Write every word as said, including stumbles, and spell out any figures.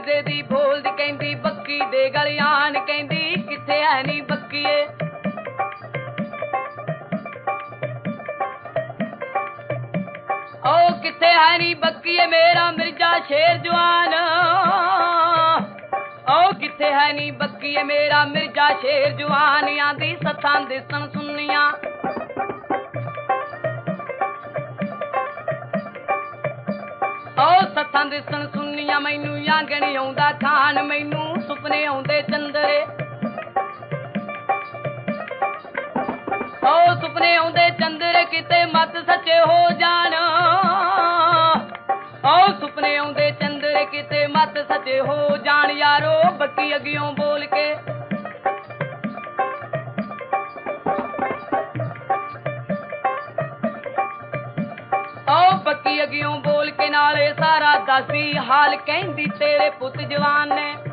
दे दी बोलदी कहंदी बक्की दे गलियान कहंदी किथे है नी बक्कीए ओ किथे है नी बक्कीए मेरा मिर्जा शेर जवान ओ किथे है नी बक्कीए मेरा मिर्जा शेर जवान आंदी सत्थां दिसन सुनिया ओ सत्थां दिसन सुनिया मैनू आंगणी आउंदा खान मैनू सुपने आउंदे चंदरे ओ सुपने आउंदे चंदरे किते मत सच्चे हो जान ओ सुपने आउंदे चंदरे किते मत सच्चे हो जान यारो बक्की अगियों बोल के ओ बक्की अगियों बोल के नाले सारा दासी हाल कहंदी तेरे पुत जवान ने